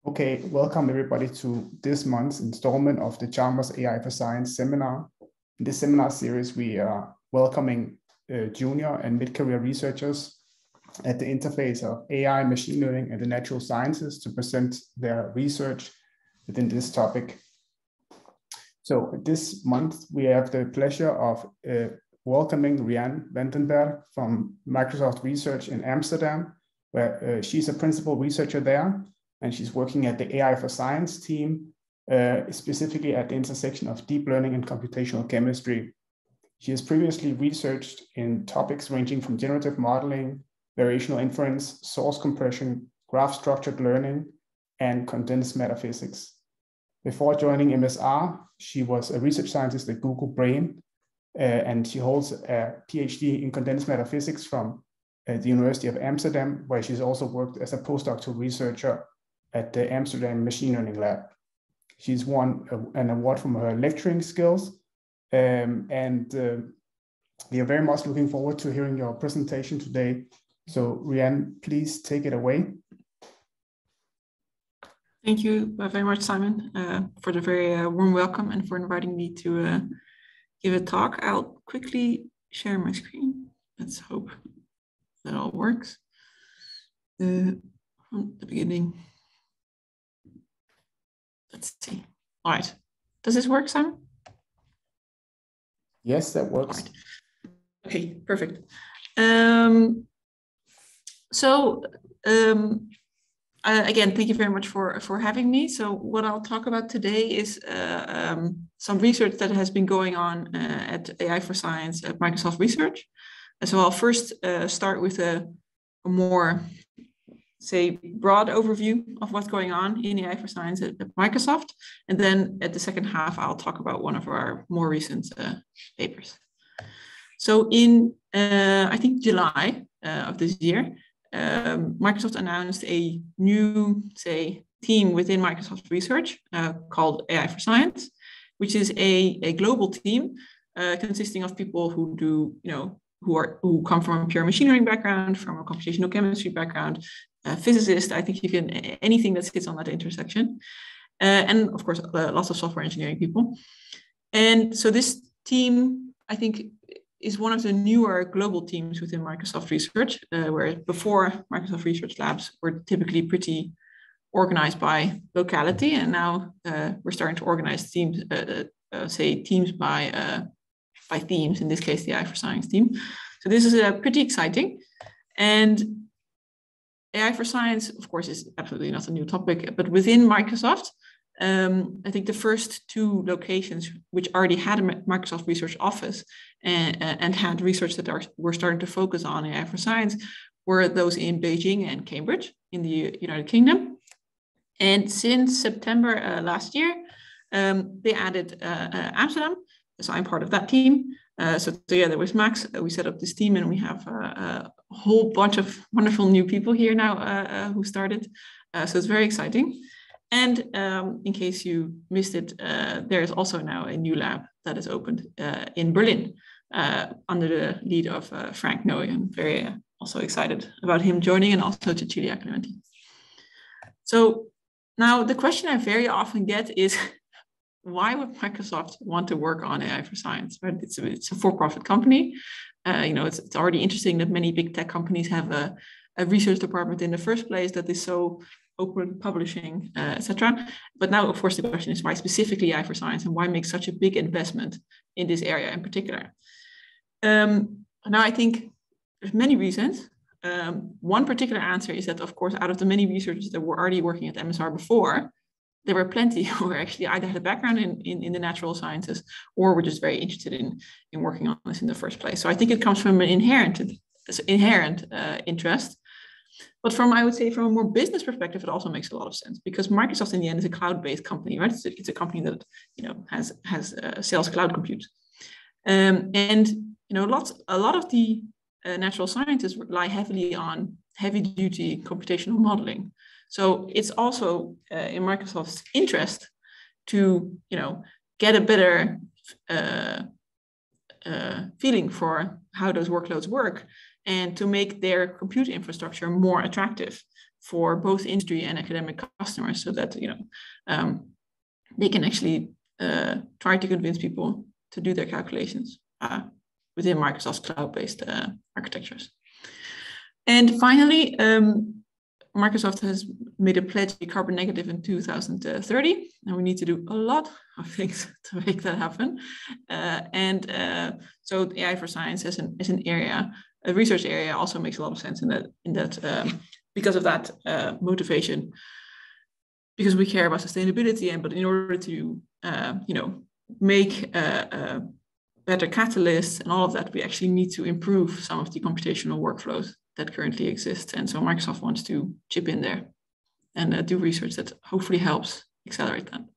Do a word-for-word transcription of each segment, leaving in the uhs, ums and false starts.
Okay, welcome everybody to this month's installment of the Chalmers A I for Science seminar. In this seminar series, we are welcoming uh, junior and mid-career researchers at the interface of A I, machine learning, and the natural sciences to present their research within this topic. So this month, we have the pleasure of uh, welcoming Rianne Vandenberg from Microsoft Research in Amsterdam, where uh, she's a principal researcher there. And she's working at the A I for Science team, uh, specifically at the intersection of deep learning and computational chemistry. She has previously researched in topics ranging from generative modeling, variational inference, source compression, graph structured learning, and condensed matter physics. Before joining M S R, she was a research scientist at Google Brain, uh, and she holds a PhD in condensed matter physics from uh, the University of Amsterdam, where she's also worked as a postdoctoral researcher at the Amsterdam Machine Learning Lab. She's won a, an award from her lecturing skills, um, and uh, we are very much looking forward to hearing your presentation today. So Rianne, please take it away. Thank you very much, Simon, uh, for the very uh, warm welcome and for inviting me to uh, give a talk. I'll quickly share my screen. Let's hope that all works. Uh, from the beginning. Let's see. All right. Does this work, Simon? Yes, that works. Right. Okay, perfect. Um, so um, uh, again, thank you very much for, for having me. So what I'll talk about today is uh, um, some research that has been going on uh, at A I for Science at Microsoft Research. So I'll first uh, start with a, a more say broad overview of what's going on in A I for Science at, at Microsoft. And then at the second half, I'll talk about one of our more recent uh, papers. So in, uh, I think, July uh, of this year, um, Microsoft announced a new, say, team within Microsoft Research uh, called A I for Science, which is a, a global team uh, consisting of people who do, you know, who are who come from a pure machine learning background, from a computational chemistry background, Uh, physicist, I think you can, anything that sits on that intersection. Uh, and of course, uh, lots of software engineering people. And so this team, I think, is one of the newer global teams within Microsoft Research, uh, where before Microsoft Research Labs were typically pretty organized by locality. And now uh, we're starting to organize teams, uh, uh, say teams by, uh, by themes, in this case, the A I for Science team. So this is uh, pretty exciting. And A I for Science, of course, is absolutely not a new topic, but within Microsoft, um, I think the first two locations which already had a Microsoft Research office and, and had research that are, were starting to focus on A I for Science were those in Beijing and Cambridge in the United Kingdom. And since September uh, last year, um, they added uh, uh, Amsterdam. So I'm part of that team. Uh, so together with Max, uh, we set up this team, and we have uh, a whole bunch of wonderful new people here now uh, uh, who started. Uh, so it's very exciting. And um, in case you missed it, uh, there is also now a new lab that is opened uh, in Berlin uh, under the lead of uh, Frank Noe. I'm very uh, also excited about him joining, and also Cecilia Clementi. So now the question I very often get is, why would Microsoft want to work on A I for Science? Right? It's a, it's a for-profit company. Uh, you know, it's, it's already interesting that many big tech companies have a, a research department in the first place that is so open, publishing, uh, et cetera. But now, of course, the question is, why specifically A I for Science, and why make such a big investment in this area in particular? Um, now, I think there's many reasons. Um, one particular answer is that, of course, out of the many researchers that were already working at M S R before, there were plenty who were actually either had a background in, in, in the natural sciences or were just very interested in, in working on this in the first place. So I think it comes from an inherent, inherent uh, interest. But from, I would say, from a more business perspective, it also makes a lot of sense, because Microsoft in the end is a cloud-based company, right? It's a, it's a company that, you know, has, has uh, sells cloud compute. Um, and, you know, lots, a lot of the uh, natural sciences rely heavily on heavy-duty computational modeling. So it's also uh, in Microsoft's interest to, you know, get a better uh, uh, feeling for how those workloads work, and to make their compute infrastructure more attractive for both industry and academic customers, so that you know um, they can actually uh, try to convince people to do their calculations uh, within Microsoft's cloud-based uh, architectures. And finally, um, Microsoft has made a pledge to be carbon negative in two thousand thirty, and we need to do a lot of things to make that happen. Uh, and uh, so A I for Science as an, as an area, a research area, also makes a lot of sense in that, in that um, because of that uh, motivation, because we care about sustainability, and but in order to uh, you know make uh, uh, better catalysts and all of that, we actually need to improve some of the computational workflows that currently exist. And so Microsoft wants to chip in there and uh, do research that hopefully helps accelerate that.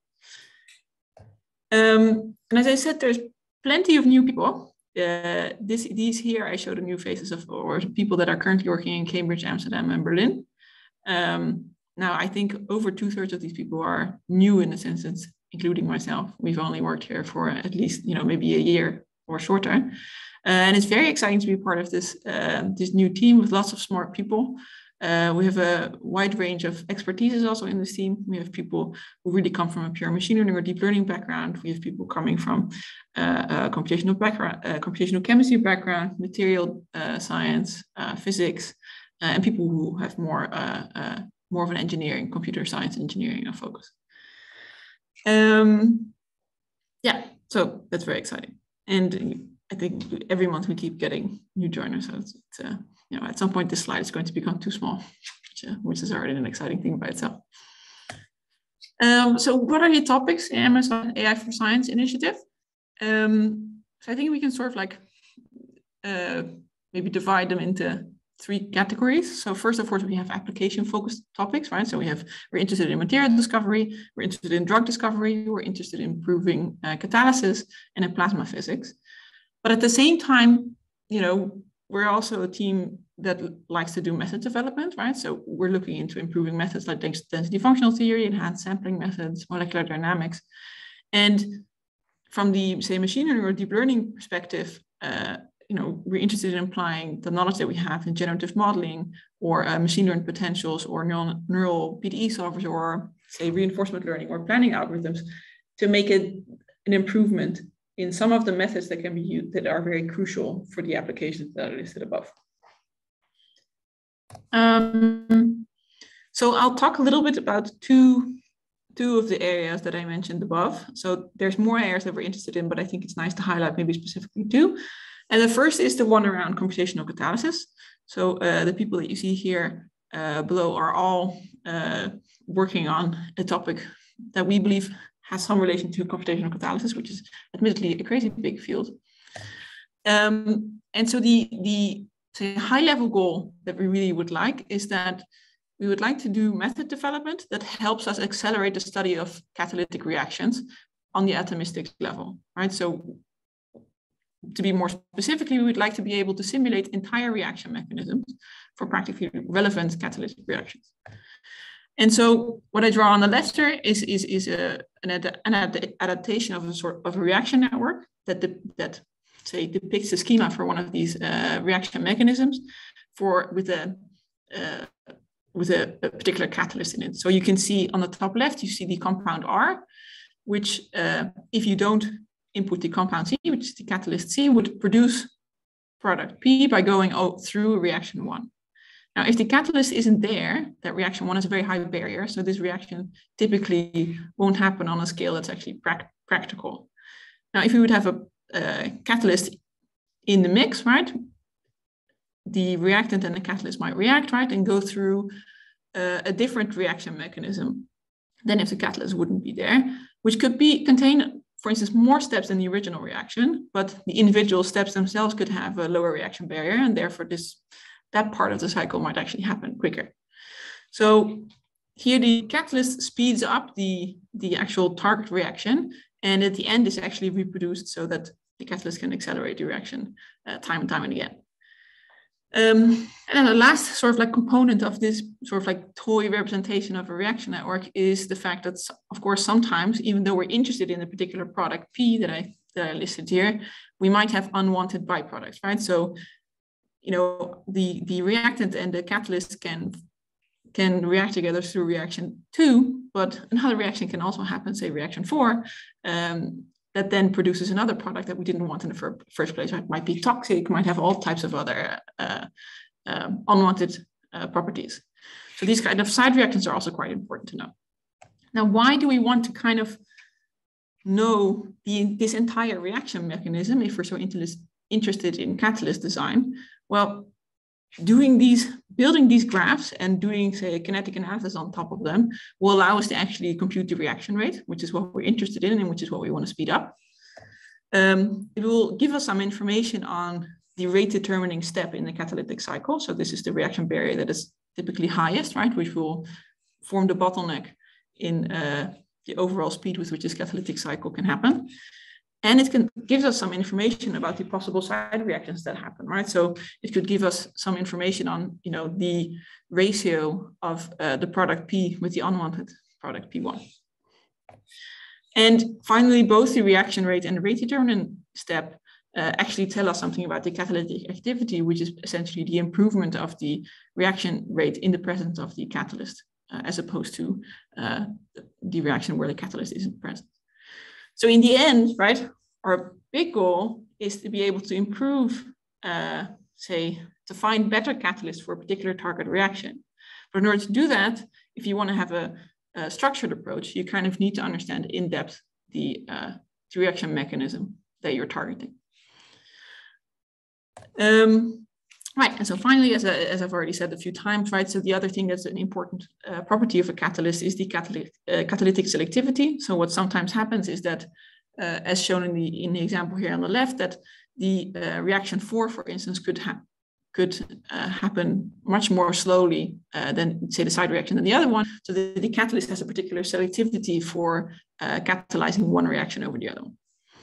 Um, and as I said, there's plenty of new people. Uh, this, these here, I show the new faces of or people that are currently working in Cambridge, Amsterdam, and Berlin. Um, now, I think over two thirds of these people are new in a sense, including myself. We've only worked here for at least, you know, maybe a year or shorter. Uh, and it's very exciting to be part of this, uh, this new team with lots of smart people. Uh, we have a wide range of expertise also in this team. We have people who really come from a pure machine learning or deep learning background. We have people coming from uh, a computational background, uh, computational chemistry background, material uh, science, uh, physics, uh, and people who have more, uh, uh, more of an engineering, computer science engineering focus. Um, yeah, so that's very exciting. And I think every month we keep getting new joiners. So it's, it's uh, you know, at some point this slide is going to become too small, which, uh, which is already an exciting thing by itself. Um, so what are the topics in Amazon A I for Science initiative? Um, so I think we can sort of like uh, maybe divide them into three categories. So first, of course, we have application-focused topics, right? So we have, we're interested in material discovery, we're interested in drug discovery, we're interested in improving uh, catalysis and in plasma physics. But at the same time, you know, we're also a team that likes to do method development, right? So we're looking into improving methods like density functional theory, enhanced sampling methods, molecular dynamics. And from the, say, machine learning or deep learning perspective, uh, you know, we're interested in applying the knowledge that we have in generative modeling or uh, machine learned potentials or neural, neural P D E solvers or, say, reinforcement learning or planning algorithms to make it an improvement in some of the methods that can be used that are very crucial for the applications that are listed above. Um, so I'll talk a little bit about two, two of the areas that I mentioned above. So there's more areas that we're interested in, but I think it's nice to highlight maybe specifically two. And the first is the one around computational catalysis. So uh, the people that you see here uh, below are all uh, working on a topic that we believe has some relation to computational catalysis, which is admittedly a crazy big field. Um, and so the, the say, high-level goal that we really would like is that we would like to do method development that helps us accelerate the study of catalytic reactions on the atomistic level, right? So to be more specifically, we would like to be able to simulate entire reaction mechanisms for practically relevant catalytic reactions. And so what I draw on the left here is, is, is a, an, ad, an ad, adaptation of a sort of a reaction network that, de, that say, depicts the schema for one of these uh, reaction mechanisms for, with, a, uh, with a, a particular catalyst in it. So you can see on the top left, you see the compound R, which uh, if you don't input the compound C, which is the catalyst C, would produce product P by going through reaction one. Now, if the catalyst isn't there, that reaction one is a very high barrier. So this reaction typically won't happen on a scale that's actually pra practical. Now, if we would have a, a catalyst in the mix, right, the reactant and the catalyst might react, right, and go through uh, a different reaction mechanism than if the catalyst wouldn't be there, which could be contain, for instance, more steps than the original reaction, but the individual steps themselves could have a lower reaction barrier, and therefore this that part of the cycle might actually happen quicker. So here the catalyst speeds up the, the actual target reaction, and at the end is actually reproduced so that the catalyst can accelerate the reaction uh, time and time and again. Um, and then the last sort of like component of this sort of like toy representation of a reaction network is the fact that, of course, sometimes, even though we're interested in a particular product P that I, that I listed here, we might have unwanted byproducts, right? So you know, the, the reactant and the catalyst can, can react together through reaction two, but another reaction can also happen, say reaction four, um, that then produces another product that we didn't want in the fir first place. It might be toxic, might have all types of other uh, uh, unwanted uh, properties. So these kind of side reactions are also quite important to know. Now, why do we want to kind of know the, this entire reaction mechanism if we're so interested in catalyst design? Well, doing these, building these graphs and doing, say, a kinetic analysis on top of them will allow us to actually compute the reaction rate, which is what we're interested in and which is what we want to speed up. Um, it will give us some information on the rate determining step in the catalytic cycle. So this is the reaction barrier that is typically highest, right, which will form the bottleneck in uh, the overall speed with which this catalytic cycle can happen. And it can gives us some information about the possible side reactions that happen, right? So it could give us some information on, you know, the ratio of uh, the product P with the unwanted product P one. And finally, both the reaction rate and the rate determinant step uh, actually tell us something about the catalytic activity, which is essentially the improvement of the reaction rate in the presence of the catalyst, uh, as opposed to uh, the reaction where the catalyst isn't present. So in the end, right, our big goal is to be able to improve, uh, say, to find better catalysts for a particular target reaction. But in order to do that, if you want to have a, a structured approach, you kind of need to understand in depth the, uh, the reaction mechanism that you're targeting. Um, right, and so finally, as, I, as I've already said a few times, right, so the other thing that's an important uh, property of a catalyst is the catalytic, uh, catalytic selectivity. So what sometimes happens is that, uh, as shown in the, in the example here on the left, that the uh, reaction four, for instance, could, ha could uh, happen much more slowly uh, than, say, the side reaction than the other one. So the, the catalyst has a particular selectivity for uh, catalyzing one reaction over the other one.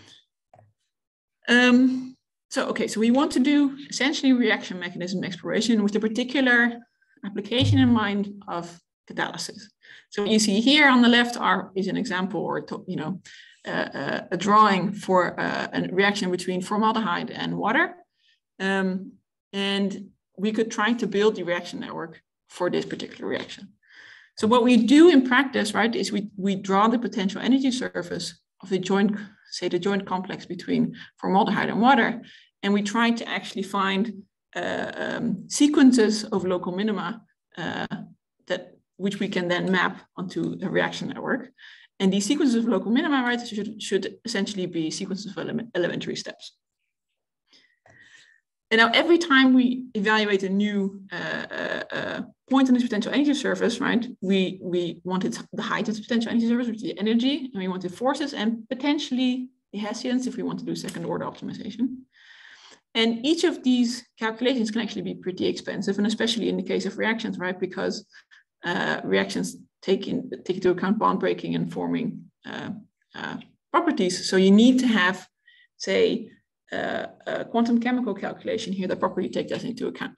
Um, So, okay, so we want to do essentially reaction mechanism exploration with a particular application in mind of catalysis. So what you see here on the left are, is an example or, you know, uh, a drawing for uh, a reaction between formaldehyde and water. Um, and we could try to build the reaction network for this particular reaction. So what we do in practice, right, is we, we draw the potential energy surface of the joint, say the joint complex between formaldehyde and water, and we try to actually find uh, um, sequences of local minima uh, that which we can then map onto a reaction network. And these sequences of local minima, right, should, should essentially be sequences of ele elementary steps. And now every time we evaluate a new uh, uh, uh, point on this potential energy surface, right, we, we wanted the height of the potential energy surface, which is the energy, and we wanted forces and potentially the Hessians if we want to do second order optimization. And each of these calculations can actually be pretty expensive, and especially in the case of reactions, right, because uh, reactions take, in, take into account bond breaking and forming uh, uh, properties. So you need to have, say, Uh, a quantum chemical calculation here that properly take that into account.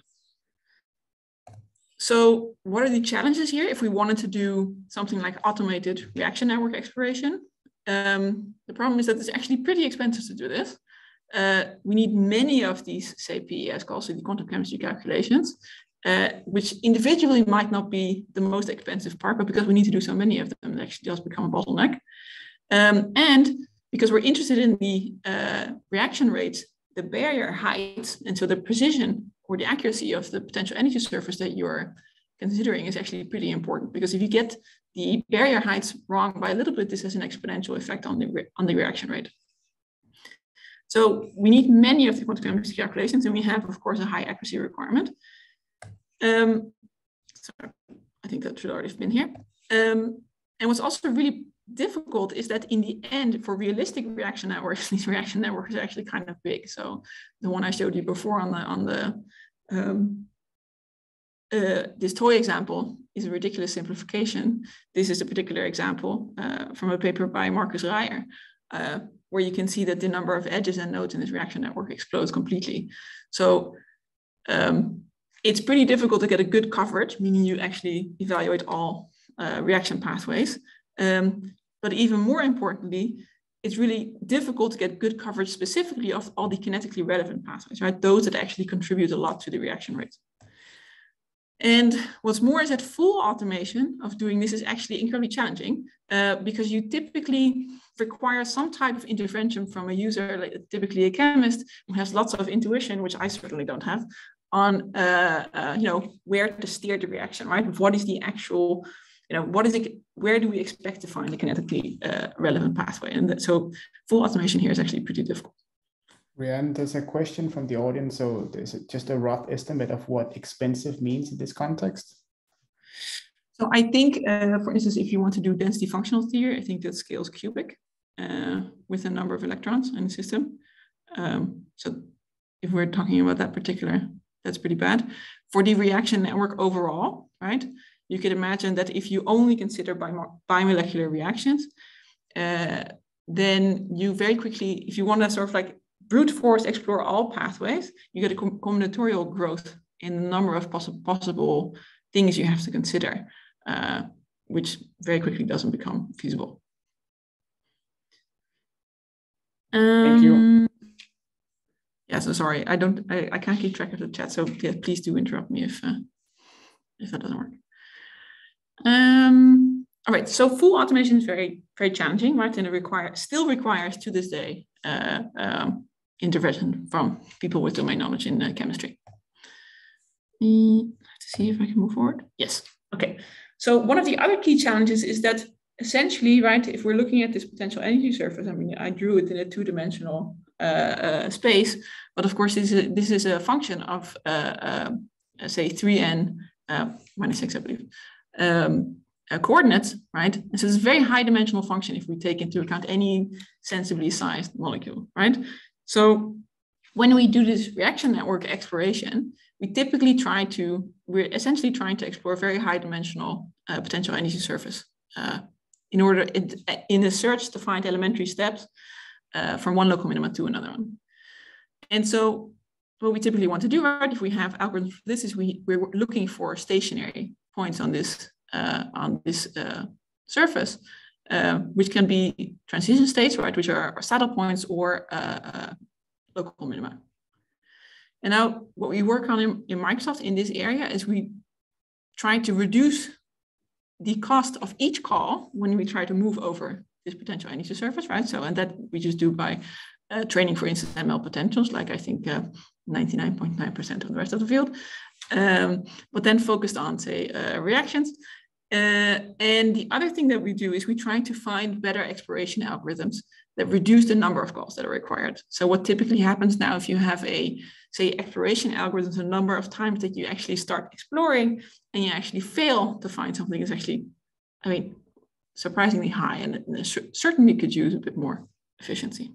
So what are the challenges here if we wanted to do something like automated reaction network exploration? Um, the problem is that it's actually pretty expensive to do this. Uh, we need many of these, say, P D Es, also the quantum chemistry calculations, uh, which individually might not be the most expensive part, but because we need to do so many of them, it actually does become a bottleneck. Um, and because we're interested in the uh, reaction rates, the barrier height, and so the precision or the accuracy of the potential energy surface that you're considering is actually pretty important. Because if you get the barrier heights wrong by a little bit, this has an exponential effect on the, on the reaction rate. So we need many of the quantum chemistry calculations, and we have, of course, a high accuracy requirement. Um, sorry, I think that should already have been here. Um, and what's also really difficult is that in the end, for realistic reaction networks, these reaction networks are actually kind of big. So the one I showed you before on the on the um, uh, this toy example is a ridiculous simplification. This is a particular example uh, from a paper by Marcus Rier, uh, where you can see that the number of edges and nodes in this reaction network explodes completely. So um, it's pretty difficult to get a good coverage, meaning you actually evaluate all uh, reaction pathways. Um, but even more importantly, it's really difficult to get good coverage specifically of all the kinetically relevant pathways, right? Those that actually contribute a lot to the reaction rate. And what's more is that full automation of doing this is actually incredibly challenging uh, because you typically require some type of intervention from a user, like typically a chemist who has lots of intuition, which I certainly don't have, on uh, uh, you know, where to steer the reaction, right? What is the actual, you know, what is it, where do we expect to find the kinetically uh, relevant pathway? And that, so full automation here is actually pretty difficult. Rianne, there's a question from the audience. So there's just a rough estimate of what expensive means in this context. So I think, uh, for instance, if you want to do density functional theory, I think that scales cubic uh, with a number of electrons in the system. Um, so if we're talking about that particular, that's pretty bad. For the reaction network overall, right? You could imagine that if you only consider bimolecular reactions, uh, then you very quickly, if you want to sort of like brute force explore all pathways, you get a com combinatorial growth in the number of poss possible things you have to consider, uh, which very quickly doesn't become feasible. Um, Thank you. Yeah, so sorry, I don't, I, I can't keep track of the chat, so yeah, please do interrupt me if uh, if that doesn't work. Um, all right, so full automation is very, very challenging, right? And it requires, still requires to this day uh, um, intervention from people with domain knowledge in uh, chemistry. Mm, let's see if I can move forward. Yes, okay. So one of the other key challenges is that essentially, right, if we're looking at this potential energy surface, I mean, I drew it in a two-dimensional uh, uh, space, but of course, this is a, this is a function of, uh, uh, say, three n uh, minus six, I believe, um, uh, coordinates, right? And so it's a very high dimensional function if we take into account any sensibly sized molecule, right? So when we do this reaction network exploration, we typically try to, we're essentially trying to explore very high dimensional uh, potential energy surface uh, in order, in, in a search to find elementary steps uh, from one local minima to another one. And so what we typically want to do, right, if we have algorithms for this, is we, we're looking for stationary points on this, uh, on this uh, surface, uh, which can be transition states, right, which are, are saddle points or uh, uh, local minima. And now what we work on in, in Microsoft in this area is we try to reduce the cost of each call when we try to move over this potential energy surface, right? So, and that we just do by uh, training, for instance, M L potentials, like I think ninety-nine point nine percent uh, of the rest of the field, um, but then focused on, say, uh, reactions. Uh, and the other thing that we do is we try to find better exploration algorithms that reduce the number of calls that are required. So what typically happens now, if you have a, say, exploration algorithms, the number of times that you actually start exploring and you actually fail to find something is actually, I mean, surprisingly high, and, and certainly could use a bit more efficiency.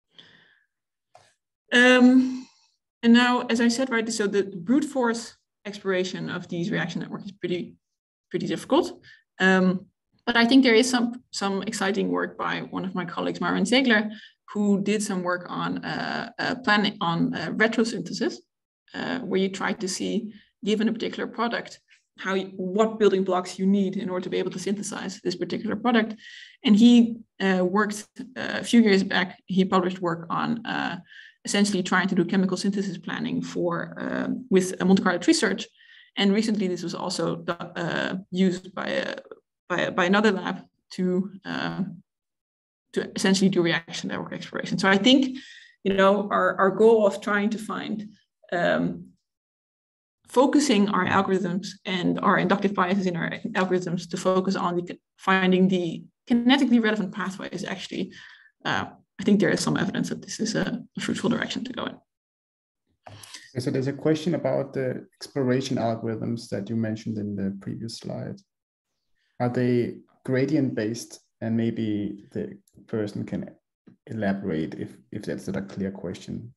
Um, and now, as I said, right, so the brute force exploration of these reaction networks is pretty, pretty difficult. Um, But I think there is some, some exciting work by one of my colleagues, Marvin Ziegler, who did some work on uh, uh, planning on uh, retrosynthesis, uh, where you try to see, given a particular product, how you, what building blocks you need in order to be able to synthesize this particular product. And he uh, worked uh, a few years back. He published work on uh, essentially trying to do chemical synthesis planning for uh, with Monte Carlo tree search. And recently, this was also uh, used by a By, by another lab to uh, to essentially do reaction network exploration. So I think, you know, our, our goal of trying to find, um, focusing our algorithms and our inductive biases in our algorithms to focus on the, finding the kinetically relevant pathway is actually, uh, I think there is some evidence that this is a, a fruitful direction to go in. So there's a question about the exploration algorithms that you mentioned in the previous slide. Are they gradient based? And maybe the person can elaborate if, if that's not a clear question.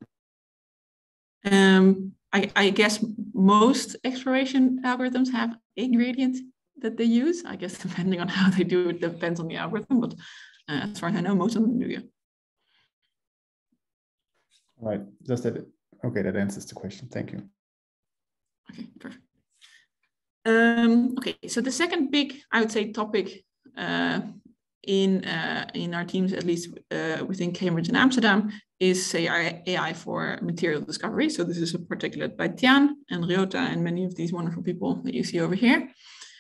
Um, I, I guess most exploration algorithms have a gradient that they use. I guess depending on how they do it depends on the algorithm, but uh, as far as I know, most of them do, yeah. All right, just that. Okay, that answers the question. Thank you. Okay, perfect. Um, okay, so the second big, I would say, topic uh, in uh, in our teams, at least uh, within Cambridge and Amsterdam, is say A I for material discovery. So this is articulated by Tian and Ryota and many of these wonderful people that you see over here.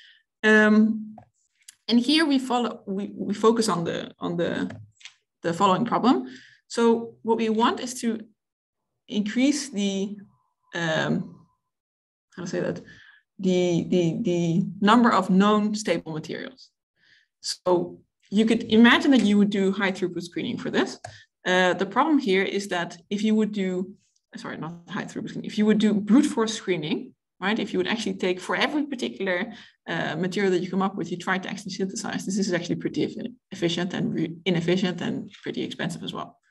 Um, and here we follow we, we focus on the on the the following problem. So what we want is to increase the um, how to say that the the the number of known stable materials. So you could imagine that you would do high throughput screening for this. Uh, the problem here is that if you would do, sorry, not high throughput screening, if you would do brute force screening, right? If you would actually take for every particular uh, material that you come up with, you try to actually synthesize. This is actually pretty efficient and inefficient and pretty expensive as well.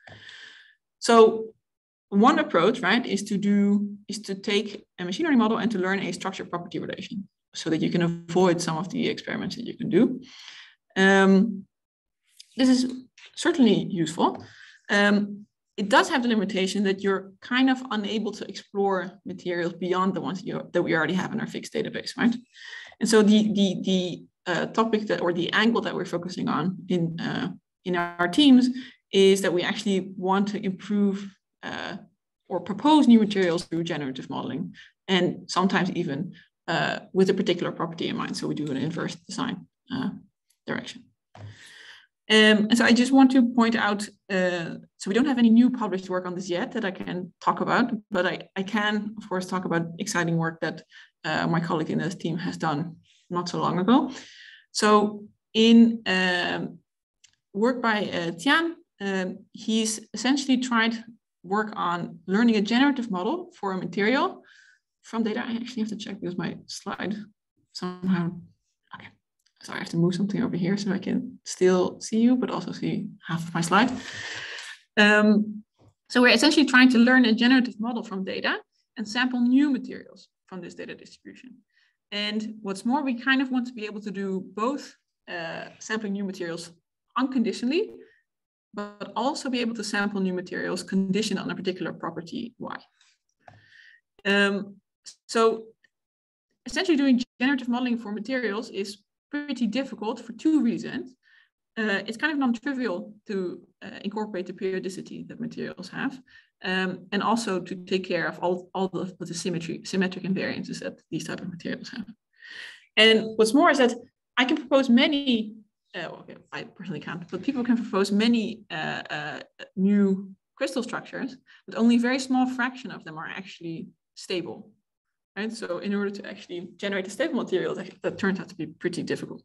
So one approach, right, is to do is to take a machine learning model and to learn a structure property relation, so that you can avoid some of the experiments that you can do. Um, this is certainly useful. Um, it does have the limitation that you're kind of unable to explore materials beyond the ones you, that we already have in our fixed database, right? And so the the the uh, topic that or the angle that we're focusing on in uh, in our teams is that we actually want to improve uh, or propose new materials through generative modeling, and sometimes even uh, with a particular property in mind. So we do an inverse design uh, direction. Um, and so I just want to point out, uh, so we don't have any new published work on this yet that I can talk about, but I, I can, of course, talk about exciting work that uh, my colleague in this team has done not so long ago. So in um, work by uh, Tian, um, he's essentially tried work on learning a generative model for a material from data. I actually have to check because my slide somehow, okay. So I have to move something over here so I can still see you, but also see half of my slide. Um, so we're essentially trying to learn a generative model from data and sample new materials from this data distribution. And what's more, we kind of want to be able to do both uh, sampling new materials unconditionally, but also be able to sample new materials conditioned on a particular property Y. Um, so essentially doing generative modeling for materials is pretty difficult for two reasons. Uh, it's kind of non-trivial to uh, incorporate the periodicity that materials have, um, and also to take care of all, all the, the symmetry, symmetric invariances that these type of materials have. And what's more is that I can propose many, uh, okay, I personally can't, but people can propose many uh, uh, new crystal structures, but only a very small fraction of them are actually stable. Right? So in order to actually generate a stable material, that, that turns out to be pretty difficult.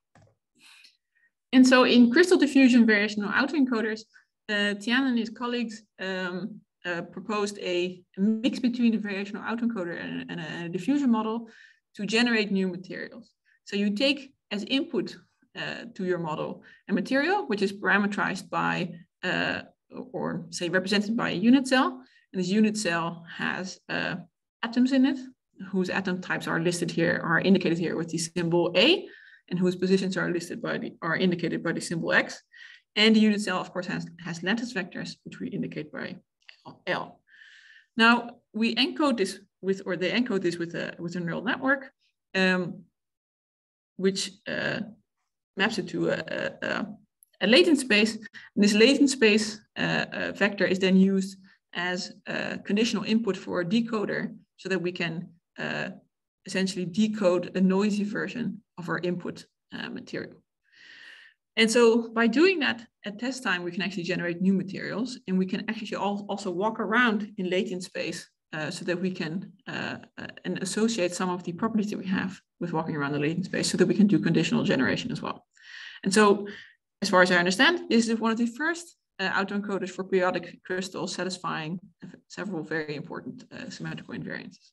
And so in crystal diffusion variational autoencoders, uh, Tian and his colleagues um, uh, proposed a mix between the variational autoencoder and, and, a, and a diffusion model to generate new materials. So you take as input uh, to your model a material which is parameterized by, uh, or say represented by a unit cell. And this unit cell has uh, atoms in it, whose atom types are listed here, are indicated here with the symbol A, and whose positions are listed by the, are indicated by the symbol X. And the unit cell, of course, has, has lattice vectors, which we indicate by L. Now, we encode this with, or they encode this with a, with a neural network, um, which uh, maps it to a, a, a latent space. And this latent space uh, uh, vector is then used as a conditional input for a decoder, so that we can uh, essentially decode a noisy version of our input uh, material. And so by doing that at test time, we can actually generate new materials, and we can actually also walk around in latent space uh, so that we can uh, uh, and associate some of the properties that we have with walking around the latent space, so that we can do conditional generation as well. And so as far as I understand, this is one of the first uh, autoencoders for periodic crystals satisfying several very important uh, symmetrical invariances.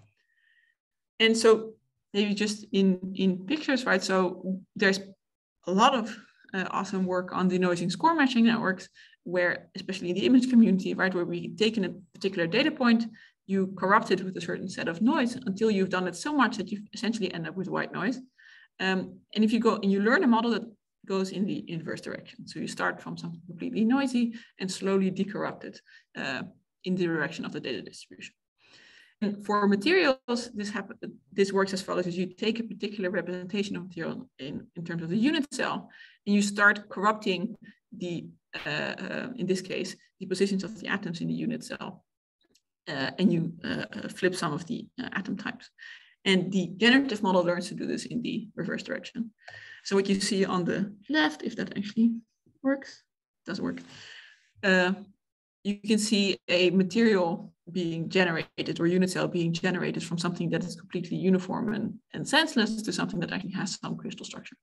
And so maybe just in, in pictures, right? So there's a lot of uh, awesome work on denoising score matching networks, where, especially in the image community, right, where we take in a particular data point, you corrupt it with a certain set of noise until you've done it so much that you essentially end up with white noise. Um, and if you go and you learn a model that goes in the inverse direction. So you start from something completely noisy and slowly decorrupt it uh, in the direction of the data distribution. And for materials, this happen, this works as follows: is you take a particular representation of material in, in terms of the unit cell, and you start corrupting the, uh, uh, in this case, the positions of the atoms in the unit cell, uh, and you uh, flip some of the uh, atom types. And the generative model learns to do this in the reverse direction. So what you see on the left, if that actually works, doesn't work, uh, you can see a material being generated, or unit cell being generated from something that is completely uniform and, and senseless to something that actually has some crystal structure.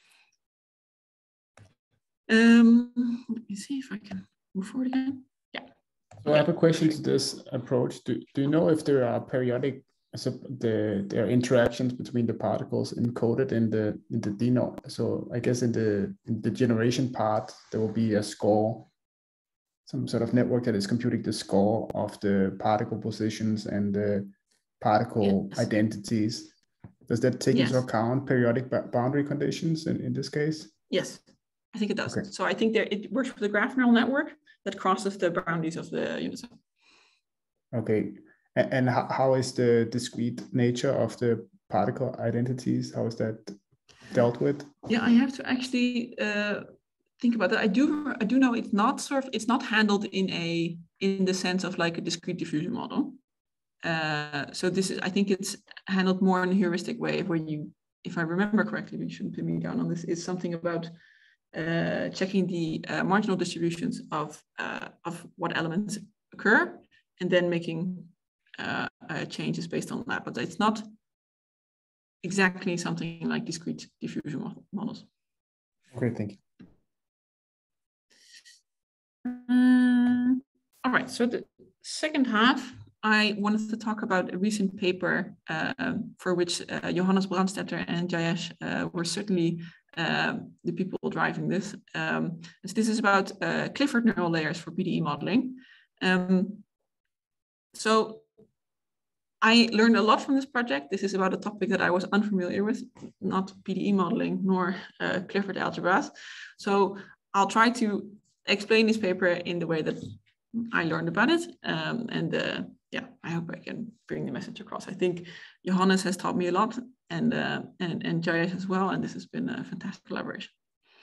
Um, let me see if I can move forward again. Yeah. So I have a question to this approach. Do, do you know if there are periodic, so the there are interactions between the particles encoded in the in the deno? So I guess in the in the generation part there will be a score, some sort of network that is computing the score of the particle positions and the particle yes. identities. Does that take yes. into account periodic boundary conditions in, in this case? Yes, I think it does. Okay. So I think there it works with the graph neural network that crosses the boundaries of the unit cell. Okay. And, and how, how is the discrete nature of the particle identities? How is that dealt with? Yeah, I have to actually uh, think about that. I do I do know it's not sort of it's not handled in a in the sense of like a discrete diffusion model. Uh, so this is I think it's handled more in a heuristic way, where you, if I remember correctly, but you shouldn't pin me down on this, is something about uh, checking the uh, marginal distributions of uh, of what elements occur, and then making uh, uh, changes based on that. But it's not exactly something like discrete diffusion models. Okay, thank you. Uh, all right, so the second half, I wanted to talk about a recent paper uh, for which uh, Johannes Brandstetter and Jayesh uh, were certainly uh, the people driving this. Um, so this is about uh, Clifford neural layers for P D E modeling. Um, so I learned a lot from this project. This is about a topic that I was unfamiliar with, not P D E modeling nor uh, Clifford algebras. So I'll try to explain this paper in the way that I learned about it. Um, and uh, yeah, I hope I can bring the message across. I think Johannes has taught me a lot, and uh, and, and Jayesh as well, and this has been a fantastic collaboration.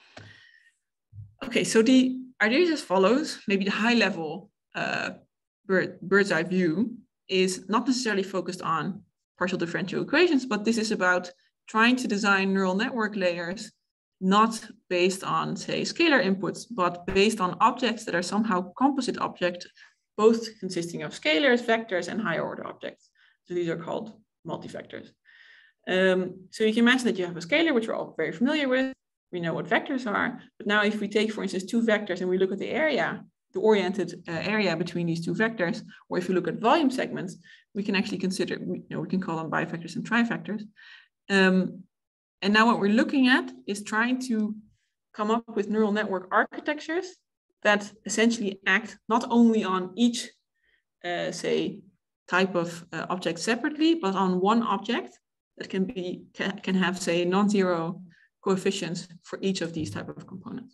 Okay, so the idea is as follows. Maybe the high level uh, bird, bird's eye view is not necessarily focused on partial differential equations, but this is about trying to design neural network layers not based on, say, scalar inputs, but based on objects that are somehow composite objects, both consisting of scalars, vectors, and higher order objects. So these are called multivectors. Um, so you can imagine that you have a scalar, which we're all very familiar with. We know what vectors are. But now if we take, for instance, two vectors and we look at the area, the oriented uh, area between these two vectors, or if you look at volume segments, we can actually consider, you know, we can call them bivectors and trivectors. Um, and now what we're looking at is trying to come up with neural network architectures that essentially act not only on each, uh, say, type of uh, object separately, but on one object that can be can, can have, say, non-zero coefficients for each of these type of components.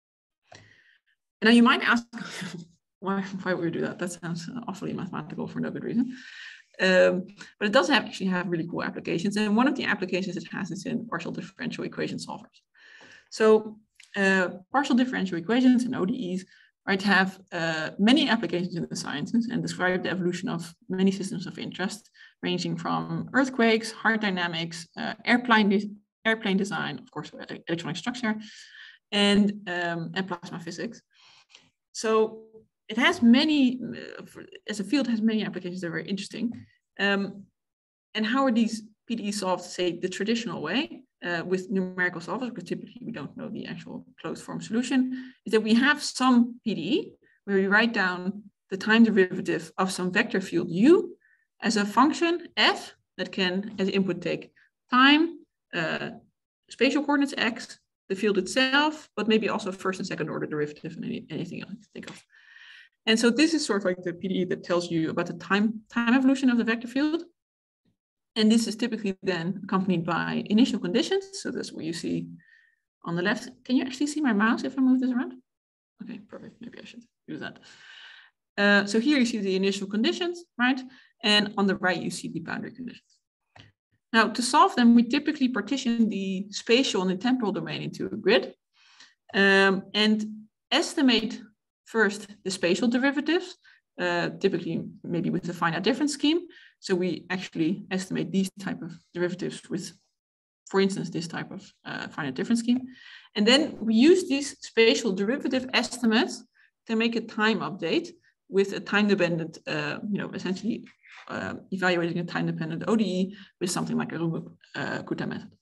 And now you might ask, why, why would we do that? That sounds awfully mathematical for no good reason. Um, but it does have, actually have really cool applications. And one of the applications it has is in partial differential equation solvers. So uh, partial differential equations and O D Es, right, have uh, many applications in the sciences and describe the evolution of many systems of interest, ranging from earthquakes, hard dynamics, uh, airplane, de airplane design, of course, electronic structure, and, um, and plasma physics. So it has many, uh, as a field, has many applications that are very interesting. Um, and how are these P D Es solved, say, the traditional way, uh, with numerical solvers, because typically we don't know the actual closed form solution, is that we have some P D E where we write down the time derivative of some vector field u as a function f that can, as input, take time, uh, spatial coordinates x, the field itself, but maybe also first and second order derivative and any, anything else to think of. And so this is sort of like the P D E that tells you about the time, time evolution of the vector field. And this is typically then accompanied by initial conditions. So that's what you see on the left. Can you actually see my mouse if I move this around? Okay, perfect. Maybe I should use that. Uh, so here you see the initial conditions, right? And on the right, you see the boundary conditions. Now, to solve them, we typically partition the spatial and the temporal domain into a grid um, and estimate first the spatial derivatives, uh, typically maybe with a finite difference scheme. So we actually estimate these type of derivatives with, for instance, this type of uh, finite difference scheme. And then we use these spatial derivative estimates to make a time update with a time-dependent, uh, you know, essentially uh, evaluating a time-dependent O D E with something like a Runge-Kutta uh, method.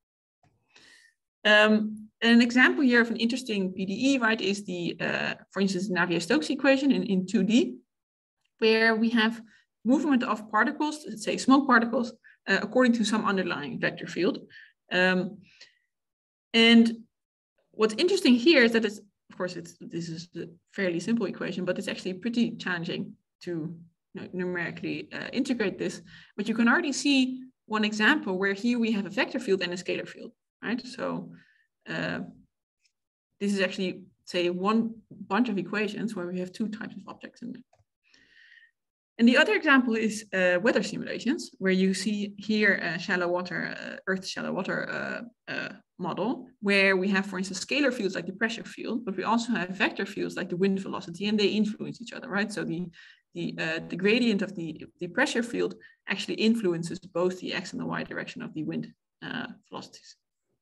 Um, an example here of an interesting P D E, right, is the, uh, for instance, Navier-Stokes equation in, in two D, where we have movement of particles, let's say smoke particles, uh, according to some underlying vector field. Um, and what's interesting here is that it's, of course, it's, this is a fairly simple equation, but it's actually pretty challenging to you know, numerically uh, integrate this. But you can already see one example where here we have a vector field and a scalar field, right? So uh, this is actually, say, one bunch of equations where we have two types of objects in there. And the other example is uh, weather simulations, where you see here a shallow water, uh, Earth shallow water uh, uh, model, where we have, for instance, scalar fields like the pressure field, but we also have vector fields like the wind velocity, and they influence each other, right? So the the uh, the gradient of the the pressure field actually influences both the x and the y direction of the wind uh, velocities.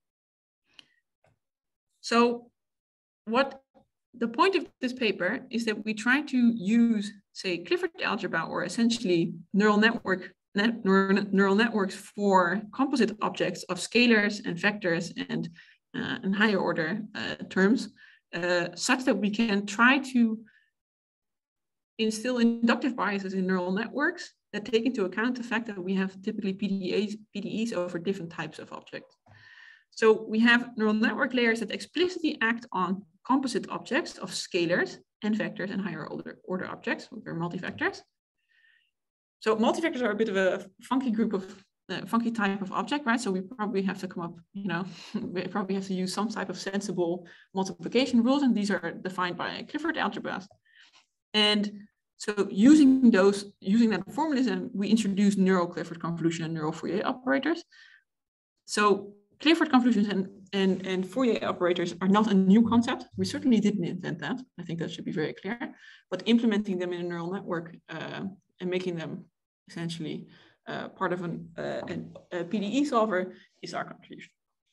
So what the point of this paper is that we try to use, say, Clifford algebra, or essentially neural network net, neural, neural networks for composite objects of scalars and vectors and, uh, and higher order uh, terms, uh, such that we can try to instill inductive biases in neural networks that take into account the fact that we have typically P D Es, P D Es over different types of objects. So we have neural network layers that explicitly act on composite objects of scalars and vectors and higher order, order objects, which are multivectors. So multivectors are a bit of a funky group of, uh, funky type of object, right? So we probably have to come up, you know, we probably have to use some type of sensible multiplication rules, and these are defined by Clifford algebras. And so using those, using that formalism, we introduce neural Clifford convolution and neural Fourier operators. So Clifford convolutions and, and, and Fourier operators are not a new concept. We certainly didn't invent that. I think that should be very clear. But implementing them in a neural network uh, and making them essentially uh, part of an, uh, an, a P D E solver is our contribution.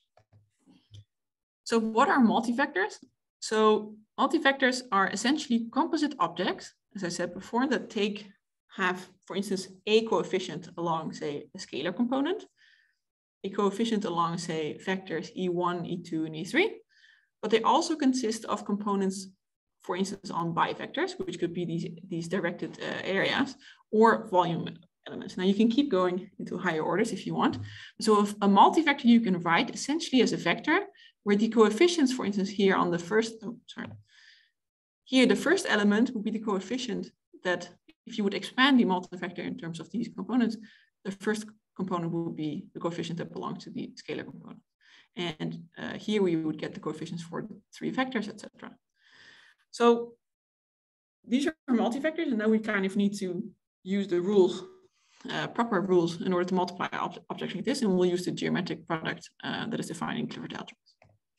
So what are multivectors? So multivectors are essentially composite objects, as I said before, that take, have, for instance, a coefficient along, say, a scalar component, a coefficient along, say, vectors E one, E two, and E three, but they also consist of components, for instance, on bivectors, which could be these, these directed uh, areas, or volume elements. Now you can keep going into higher orders if you want. So if a multivector you can write essentially as a vector, where the coefficients, for instance, here on the first, oh, sorry, here the first element would be the coefficient that, if you would expand the multivector in terms of these components, the first component would be the coefficient that belongs to the scalar component. And uh, here we would get the coefficients for the three vectors, et cetera. So these are multivectors, and now we kind of need to use the rules, uh, proper rules, in order to multiply ob objects like this, and we'll use the geometric product uh, that is defined in Clifford algebras.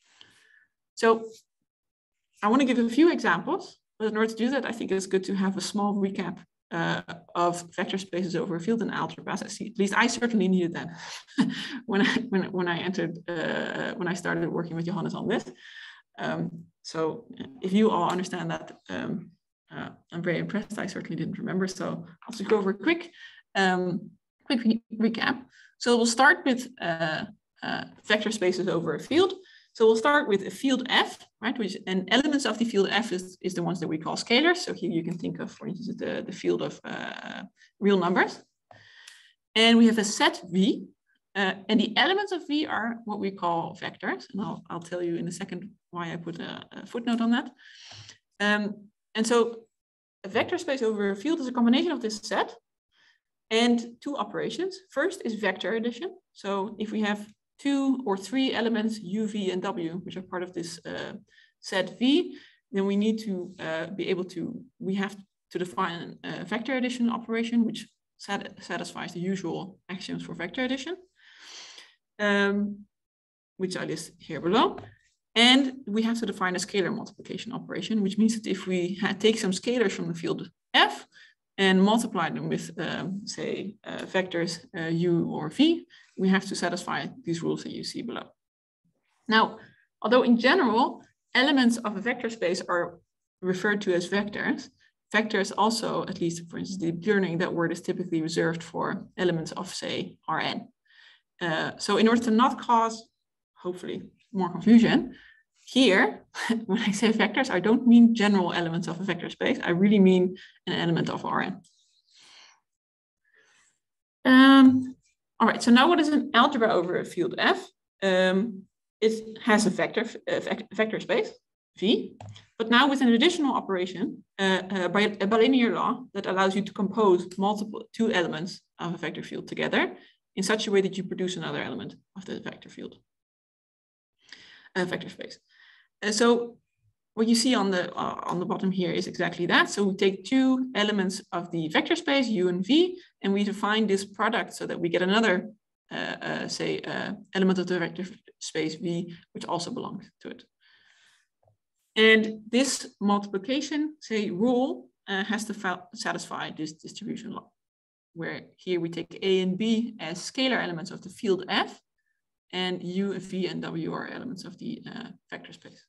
So I want to give a few examples, but in order to do that, I think it's good to have a small recap Uh, of vector spaces over a field in algebras. I see, at least I certainly needed that when I when when I entered uh, when I started working with Johannes on this. Um, so if you all understand that, um, uh, I'm very impressed. I certainly didn't remember, so I'll just go over a quick um, quick re recap. So we'll start with uh, uh, vector spaces over a field. So we'll start with a field F, right? Which, and elements of the field F is, is the ones that we call scalars. So here you can think of, for instance, the, the field of uh, real numbers. And we have a set V, uh, and the elements of V are what we call vectors. And I'll, I'll tell you in a second why I put a, a footnote on that. Um, and so a vector space over a field is a combination of this set and two operations. First is vector addition. So if we have two or three elements, U, V, and W, which are part of this uh, set V, then we need to uh, be able to, we have to define a vector addition operation, which sat satisfies the usual axioms for vector addition, um, which I list here below. And we have to define a scalar multiplication operation, which means that if we take some scalars from the field F and multiply them with, um, say, uh, vectors uh, u or v, we have to satisfy these rules that you see below. Now, although in general, elements of a vector space are referred to as vectors, vectors also, at least for instance, deep learning, that word is typically reserved for elements of, say, Rn. Uh, so in order to not cause, hopefully, more confusion, here, when I say vectors, I don't mean general elements of a vector space. I really mean an element of Rn. Um, all right, so now what is an algebra over a field F? Um, it has a vector, a vector space, V, but now with an additional operation, uh, uh, by a bilinear law that allows you to compose multiple, two elements of a vector field together in such a way that you produce another element of the vector field, uh, vector space. Uh, so what you see on the uh, on the bottom here is exactly that. So we take two elements of the vector space, u and v, and we define this product so that we get another, uh, uh, say, uh, element of the vector space v, which also belongs to it. And this multiplication, say, rule uh, has to satisfy this distribution law, where here we take a and b as scalar elements of the field F, and u, v, and w are elements of the uh, vector space.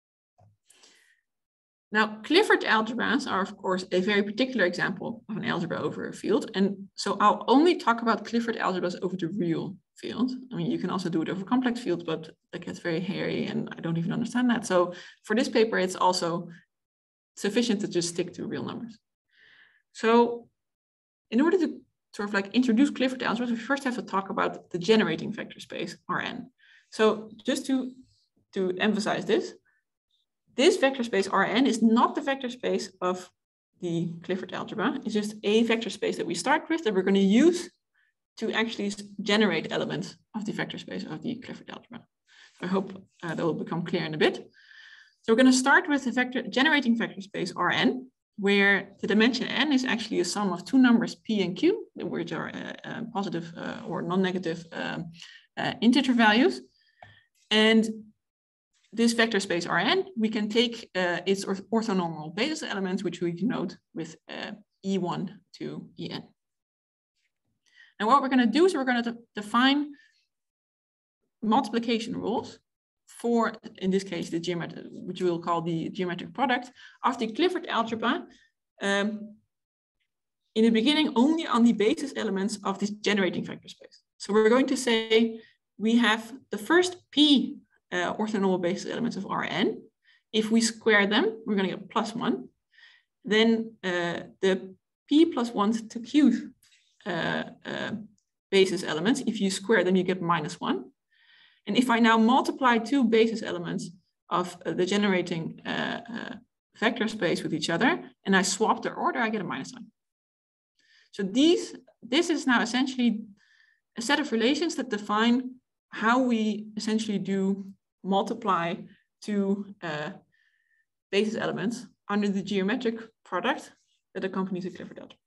Now, Clifford algebras are, of course, a very particular example of an algebra over a field. And so I'll only talk about Clifford algebras over the real field. I mean, you can also do it over complex fields, but that gets very hairy and I don't even understand that. So for this paper, it's also sufficient to just stick to real numbers. So in order to sort of like introduce Clifford algebras, we first have to talk about the generating vector space, Rn. So just to, to emphasize this, this vector space Rn is not the vector space of the Clifford algebra. It's just a vector space that we start with that we're going to use to actually generate elements of the vector space of the Clifford algebra. I hope uh, that will become clear in a bit. So we're going to start with the vector generating vector space Rn, where the dimension n is actually a sum of two numbers p and q, which are uh, uh, positive uh, or non-negative um, uh, integer values. And this vector space Rn, we can take uh, its orthonormal basis elements, which we denote with uh, E one to En. And what we're going to do is we're going to define multiplication rules for, in this case, the geometric, which we'll call the geometric product of the Clifford algebra, um, in the beginning only on the basis elements of this generating vector space. So we're going to say we have the first p uh, orthonormal basis elements of Rn. If we square them, we're going to get plus one. Then uh, the p plus one to q uh, uh, basis elements, if you square them, you get minus one. And if I now multiply two basis elements of uh, the generating uh, uh, vector space with each other, and I swap their order, I get a minus sign. So these, this is now essentially a set of relations that define how we essentially do multiply two uh, basis elements under the geometric product that accompanies a Clifford algebra.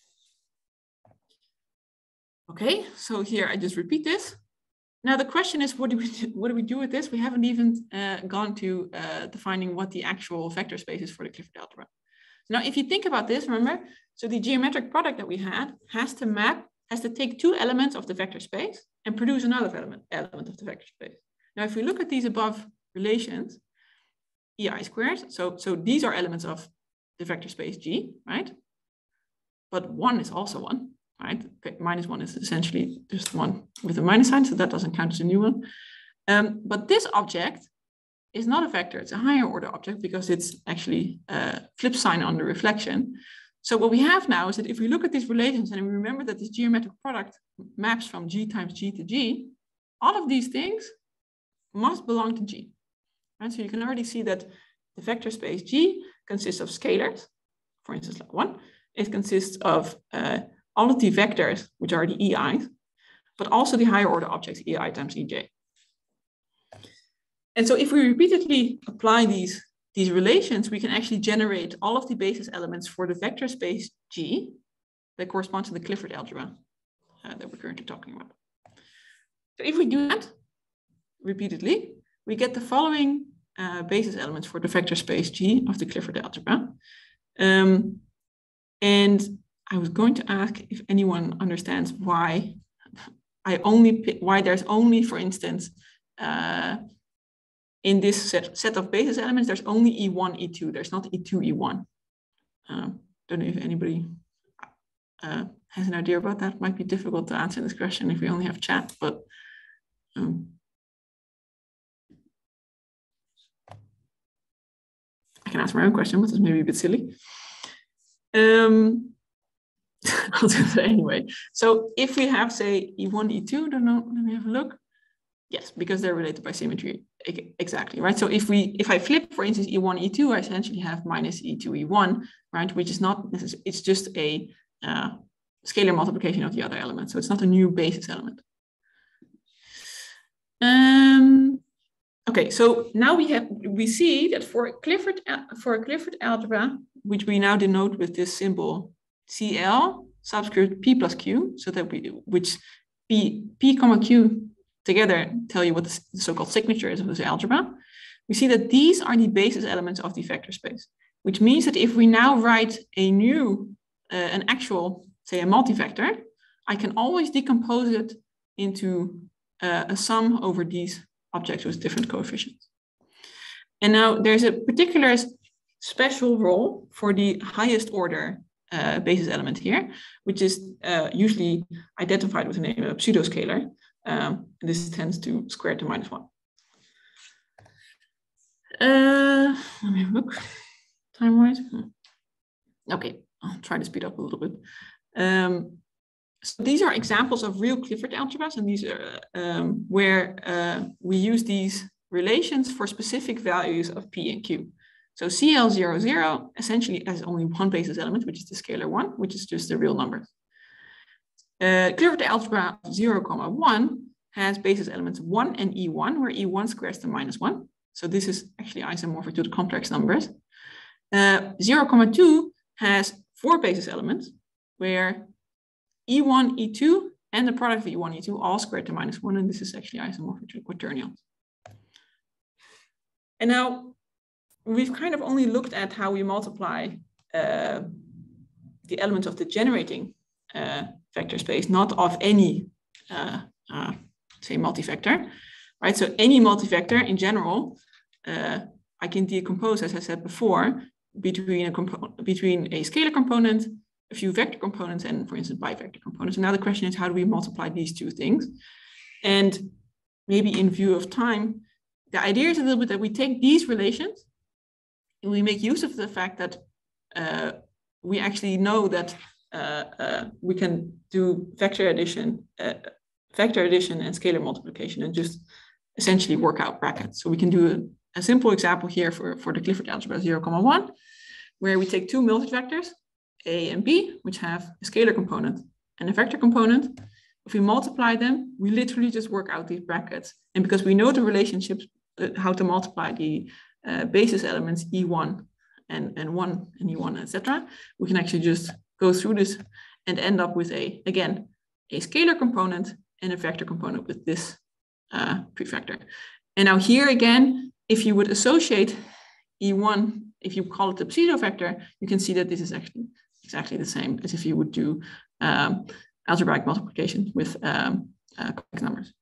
Okay, so here I just repeat this. Now the question is, what do we do, what do we do with this? We haven't even uh, gone to uh, defining what the actual vector space is for the Clifford algebra. So now if you think about this, remember, so the geometric product that we had has to map, has to take two elements of the vector space and produce another element, element of the vector space. Now if we look at these above relations, E I squared, so, so these are elements of the vector space G, right? But one is also one. Right? Okay, minus one is essentially just one with a minus sign, so that doesn't count as a new one. Um, but this object is not a vector, it's a higher order object because it's actually a flip sign on the reflection. So what we have now is that if we look at these relations and we remember that this geometric product maps from G times G to G, all of these things must belong to G. Right? So you can already see that the vector space G consists of scalars, for instance, like one. It consists of uh, all of the vectors, which are the E Is, but also the higher order objects, E I times E J. And so if we repeatedly apply these, these relations, we can actually generate all of the basis elements for the vector space G that corresponds to the Clifford algebra uh, that we're currently talking about. So if we do that repeatedly, we get the following uh, basis elements for the vector space G of the Clifford algebra. Um, and I was going to ask if anyone understands why I only pick, why there's only, for instance, uh, in this set, set of basis elements, there's only E one, E two. There's not E two, E one. Uh, don't know if anybody uh, has an idea about that. It might be difficult to answer this question if we only have chat, but um, I can ask my own question, but it's maybe a bit silly. Um, I'll do that anyway. So if we have, say, E one, E two, don't know, let me have a look. Yes, because they're related by symmetry. Exactly, right? So if we, if I flip, for instance, E one, E two, I essentially have minus E two, E one, right? Which is not necessarily, it's just a uh, scalar multiplication of the other element. So it's not a new basis element. Um, okay, so now we have, we see that for a Clifford, for a Clifford algebra, which we now denote with this symbol C L subscript P plus Q, so that we, which P, P comma Q together tell you what the so-called signature is of this algebra. We see that these are the basis elements of the vector space, which means that if we now write a new, uh, an actual, say a multivector, I can always decompose it into uh, a sum over these objects with different coefficients. And now there's a particular special role for the highest order uh, basis element here, which is uh, usually identified with the name of pseudoscalar. Um, this tends to square to minus one. Uh, let me have a look, time-wise. Okay, I'll try to speed up a little bit. Um, so these are examples of real Clifford algebras, and these are um, where uh, we use these relations for specific values of P and Q. So C L zero, zero essentially has only one basis element, which is the scalar one, which is just the real numbers. Uh, Clifford algebra zero, one has basis elements one and E one, where E one squares to minus one. So this is actually isomorphic to the complex numbers. Uh, zero, two has four basis elements, where E one, E two, and the product of E one, E two all squared to minus one, and this is actually isomorphic to the quaternions. And now we've kind of only looked at how we multiply uh, the elements of the generating uh, vector space, not of any, uh, uh, say, multivector, right? So any multivector in general, uh, I can decompose, as I said before, between a component, between a scalar component, a few vector components, and, for instance, bivector components. And now the question is, how do we multiply these two things? And maybe in view of time, the idea is a little bit that we take these relations and we make use of the fact that uh, we actually know that uh, uh, we can do vector addition, uh, vector addition and scalar multiplication and just essentially work out brackets. So we can do a, a simple example here for, for the Clifford algebra zero, one, where we take two multivectors, A and B, which have a scalar component and a vector component. If we multiply them, we literally just work out these brackets. And because we know the relationships, uh, how to multiply the uh, basis elements E one and, and one and E one, et cetera, we can actually just go through this and end up with a, again, a scalar component and a vector component with this uh, prefactor. And now here again, if you would associate E one, if you call it a pseudo vector, you can see that this is actually exactly the same as if you would do um, algebraic multiplication with um, uh, complex numbers.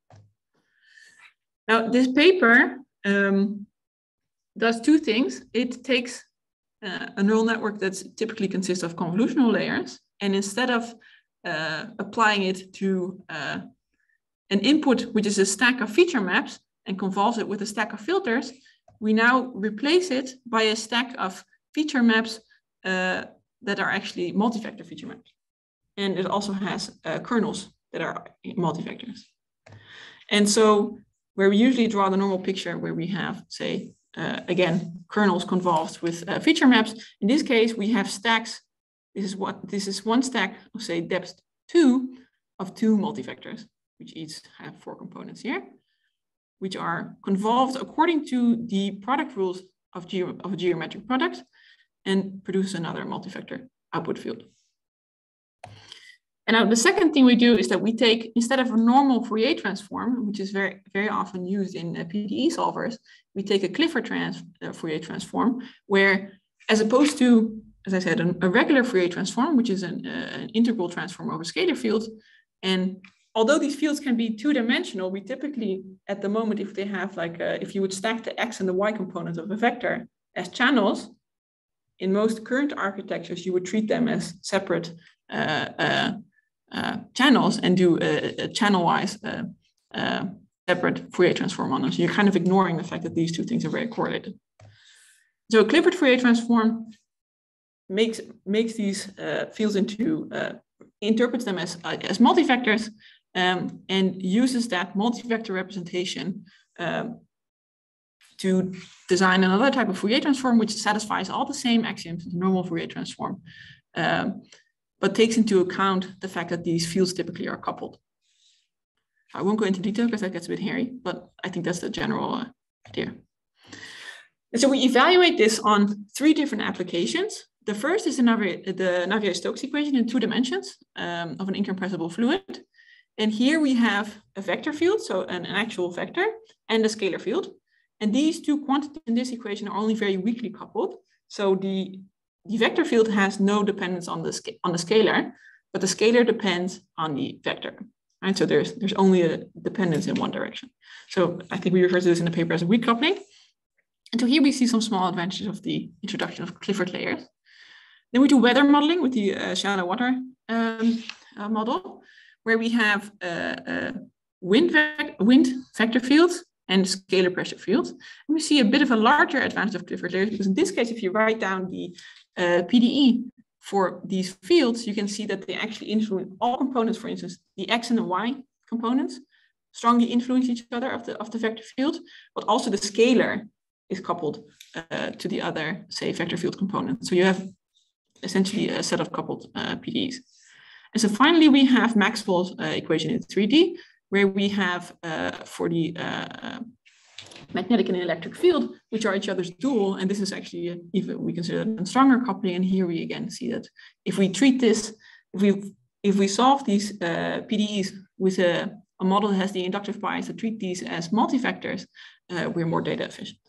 Now, this paper um, does two things. It takes uh, a neural network that typically consists of convolutional layers, and instead of uh, applying it to uh, an input, which is a stack of feature maps, and convolves it with a stack of filters, we now replace it by a stack of feature maps uh, that are actually multivector feature maps. And it also has uh, kernels that are multivectors. And so where we usually draw the normal picture where we have, say, uh, again, kernels convolved with uh, feature maps, in this case, we have stacks. This is what this is one stack of, say, depth two of two multivectors, which each have four components here, which are convolved according to the product rules of, ge of a geometric product and produce another multivector output field. And now the second thing we do is that we take, instead of a normal Fourier transform, which is very, very often used in uh, P D E solvers, we take a Clifford trans uh, Fourier transform, where as opposed to, as I said, an, a regular Fourier transform, which is an, uh, an integral transform over scalar fields. And although these fields can be two-dimensional, we typically, at the moment, if they have like, a, if you would stack the x and the y components of a vector as channels, in most current architectures, you would treat them as separate uh, uh, uh, channels and do a, a channel-wise uh, uh, separate Fourier transform on them. So you're kind of ignoring the fact that these two things are very correlated. So a Clifford Fourier transform makes makes these uh, fields into uh, interprets them as uh, as multivectors um, and uses that multivector representation um, to design another type of Fourier transform which satisfies all the same axioms as a normal Fourier transform, um, but takes into account the fact that these fields typically are coupled. I won't go into detail because that gets a bit hairy, but I think that's the general uh, idea. And so we evaluate this on three different applications. The first is the Navier-Stokes equation in two dimensions um, of an incompressible fluid. And here we have a vector field, so an, an actual vector, and a scalar field. And these two quantities in this equation are only very weakly coupled. So the, the vector field has no dependence on the, on the scalar, but the scalar depends on the vector. Right? So there's, there's only a dependence in one direction. So I think we refer to this in the paper as a weak coupling. And so here we see some small advantages of the introduction of Clifford layers. Then we do weather modeling with the uh, shallow water um, uh, model, where we have uh, uh, wind, ve wind vector fields and scalar pressure fields. And we see a bit of a larger advantage of Clifford layers, because in this case, if you write down the uh, P D E for these fields, you can see that they actually influence all components. For instance, the x and the y components strongly influence each other of the, of the vector field, but also the scalar is coupled uh, to the other, say, vector field components. So you have essentially a set of coupled uh, P D Es. And so finally, we have Maxwell's uh, equation in three D, where we have uh, for the uh, magnetic and electric field, which are each other's dual. And this is actually, a, even we consider it a stronger coupling. And here we again see that if we treat this, if we, if we solve these uh, P D Es with a, a model that has the inductive bias to treat these as multivectors, uh, we're more data efficient.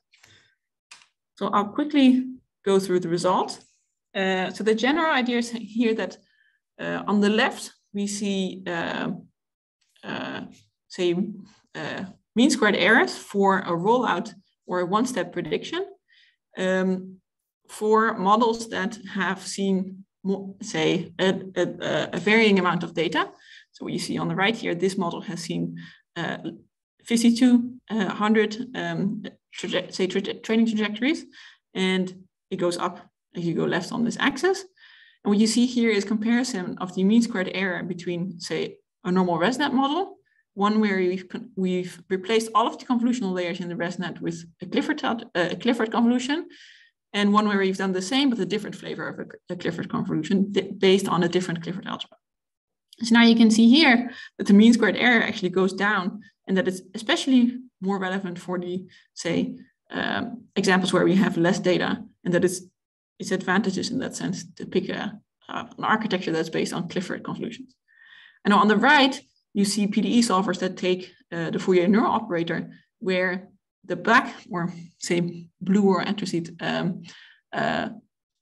So I'll quickly go through the results. Uh, so the general idea is here that uh, on the left, we see, uh, uh, say, uh, mean squared errors for a rollout or a one-step prediction um, for models that have seen, more, say, a, a, a varying amount of data. So what you see on the right here, this model has seen uh, fifty-two hundred um, traje say tra training trajectories, and it goes up as you go left on this axis. And what you see here is comparison of the mean squared error between, say, a normal ResNet model, one where we've, we've replaced all of the convolutional layers in the ResNet with a Clifford, uh, a Clifford convolution, and one where we've done the same with a different flavor of a, a Clifford convolution based on a different Clifford algebra. So now you can see here that the mean squared error actually goes down, and that it's especially more relevant for the, say, um, examples where we have less data, and that it's, it's advantageous in that sense to pick a, uh, an architecture that's based on Clifford convolutions. And on the right, you see P D E solvers that take uh, the Fourier neural operator, where the black, or say blue or anthracite um, uh,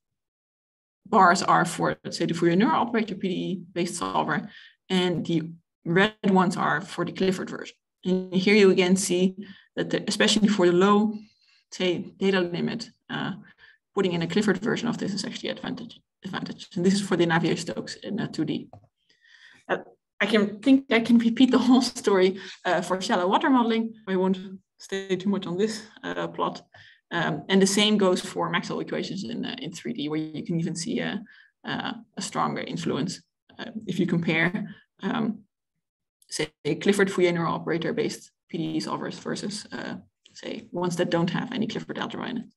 bars are for, let's say, the Fourier neural operator P D E-based solver, and the red ones are for the Clifford version. And here you again see that, the, especially for the low, say, data limit, uh, putting in a Clifford version of this is actually advantage. advantage. And this is for the Navier-Stokes in uh, two D. Uh, I can think I can repeat the whole story uh, for shallow water modeling. I won't stay too much on this uh, plot. Um, and the same goes for Maxwell equations in, uh, in three D, where you can even see a, uh, a stronger influence uh, if you compare, um, say, a Clifford Fourier neural operator based P D E solvers versus, uh, say, ones that don't have any Clifford algebra in it.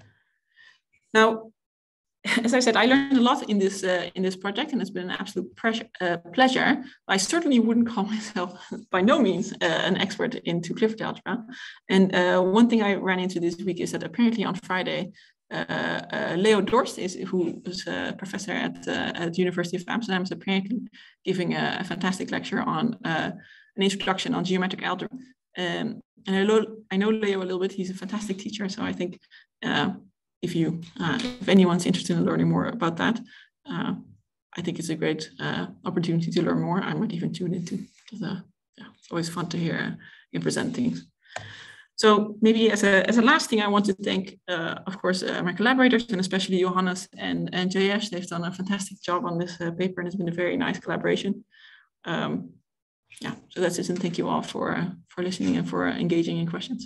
Now, as I said, I learned a lot in this uh, in this project, and it's been an absolute pressure, uh, pleasure. I certainly wouldn't call myself, by no means, uh, an expert into Clifford algebra. And uh, one thing I ran into this week is that apparently on Friday, uh, uh, Leo Dorst, is, who is a professor at, uh, at the University of Amsterdam, is apparently giving a, a fantastic lecture on uh, an introduction on geometric algebra. Um, and I know, I know Leo a little bit. He's a fantastic teacher. So I think uh, if you, uh, if anyone's interested in learning more about that, uh, I think it's a great uh, opportunity to learn more. I might even tune into because uh, yeah, it's always fun to hear him present things. So maybe as a, as a last thing, I want to thank, uh, of course, uh, my collaborators, and especially Johannes and, and Jayesh. They've done a fantastic job on this uh, paper, and it's been a very nice collaboration. Um, yeah, so that's it, and thank you all for, uh, for listening and for uh, engaging in questions.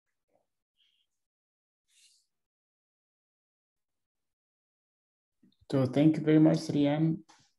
So thank you very much, Rianne.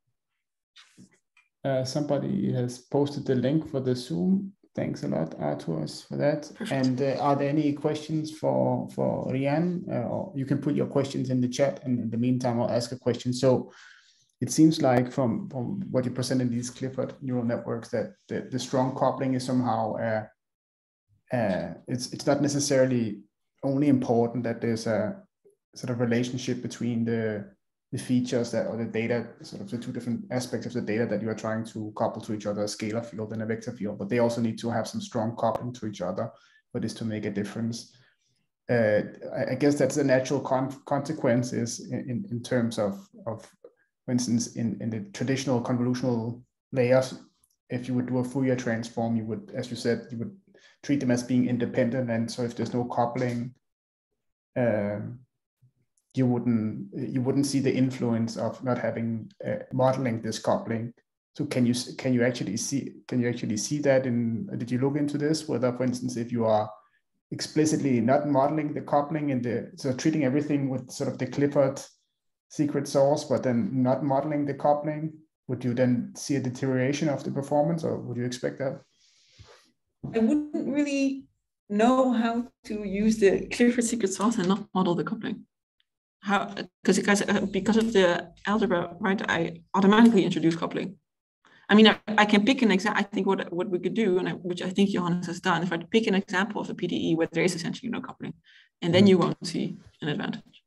Uh, somebody has posted the link for the Zoom. Thanks a lot, Arthurs, for that. Perfect. And uh, are there any questions for, for Rianne? Uh, or you can put your questions in the chat, and in the meantime, I'll ask a question. So it seems like from, from what you present in these Clifford neural networks that the, the strong coupling is somehow, uh, uh, it's, it's not necessarily only important that there's a sort of relationship between the the features that, or the data, sort of the two different aspects of the data that you are trying to couple to each other, a scalar field and a vector field, but they also need to have some strong coupling to each other for this to make a difference. Uh, I, I guess that's a natural con consequences in, in terms of, of, for instance, in, in the traditional convolutional layers, if you would do a Fourier transform, you would, as you said, you would treat them as being independent. And so if there's no coupling, um, you wouldn't you wouldn't see the influence of not having uh, modeling this coupling. So can you can you actually see can you actually see that in, did you look into this, whether, for instance, if you are explicitly not modeling the coupling and the so treating everything with sort of the Clifford secret sauce, but then not modeling the coupling, would you then see a deterioration of the performance, or would you expect that? I wouldn't really know how to use the Clifford secret sauce and not model the coupling. How, because because because of the algebra, right? I automatically introduce coupling. I mean, I, I can pick an example. I think what what we could do, and I, which I think Johannes has done, if I pick an example of a P D E where there is essentially no coupling, and then mm-hmm. you won't see an advantage.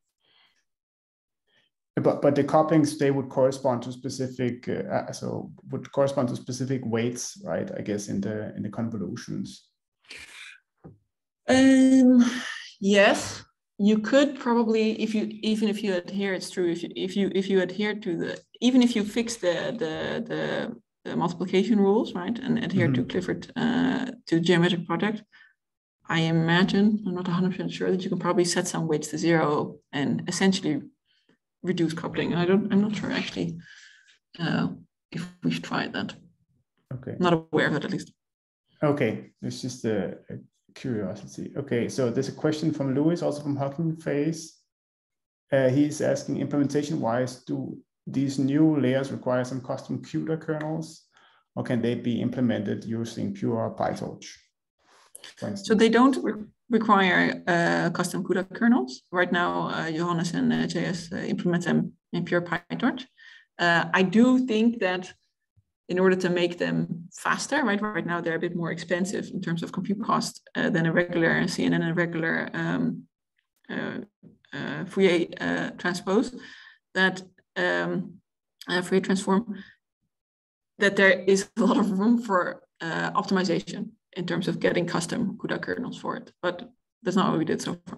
But but the couplings, they would correspond to specific, uh, so would correspond to specific weights, right? I guess in the in the convolutions. Um. Yes. You could probably, if you even if you adhere, it's true. If you if you if you adhere to the, even if you fix the the the, the multiplication rules, right, and adhere mm-hmm. to Clifford uh, to geometric product, I imagine, I'm not one hundred percent sure, that you can probably set some weights to zero and essentially reduce coupling. I don't. I'm not sure actually uh, if we've tried that. Okay. Not aware of it at least. Okay, it's just a. a curiosity. Okay, so there's a question from Louis, also from Hugging Face. Uh, he's asking, implementation-wise, do these new layers require some custom CUDA kernels, or can they be implemented using pure PyTorch? So they don't re require uh, custom CUDA kernels. Right now, uh, Johannes and uh, J S uh, implement them in pure PyTorch. Uh, I do think that in order to make them faster, right? Right now they're a bit more expensive in terms of compute cost uh, than a regular C N N and a regular um, uh, uh, Fourier uh, transpose. That um, uh, Fourier transform. That there is a lot of room for uh, optimization in terms of getting custom CUDA kernels for it, but that's not what we did so far.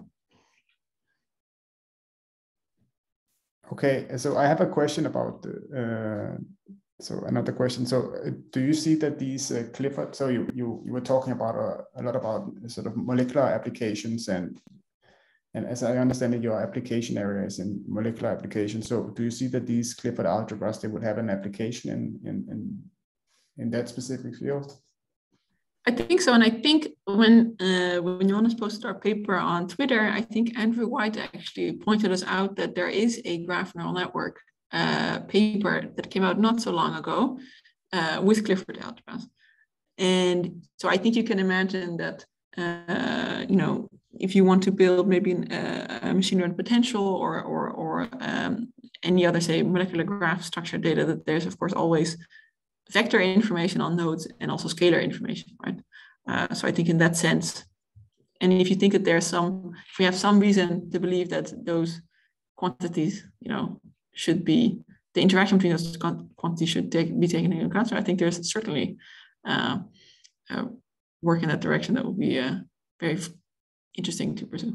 Okay, so I have a question about the. Uh... So another question. So uh, do you see that these uh, Clifford, so you, you, you were talking about a, a lot about sort of molecular applications, and, and as I understand it, your application area is in molecular applications. So do you see that these Clifford algebras, they would have an application in, in, in, in that specific field? I think so. And I think when, uh, when Johannes posted our paper on Twitter, I think Andrew White actually pointed us out that there is a graph neural network Uh, paper that came out not so long ago uh, with Clifford algebras. And so I think you can imagine that, uh, you know, if you want to build maybe an, uh, a machine learning potential or, or, or um, any other, say, molecular graph structured data, that there's, of course, always vector information on nodes and also scalar information, right? Uh, so I think in that sense, And if you think that there's some, if we have some reason to believe that those quantities, you know, should be, the interaction between those quantities should take, be taken into account. So I think there's certainly uh, uh, work in that direction that will be uh, very interesting to pursue.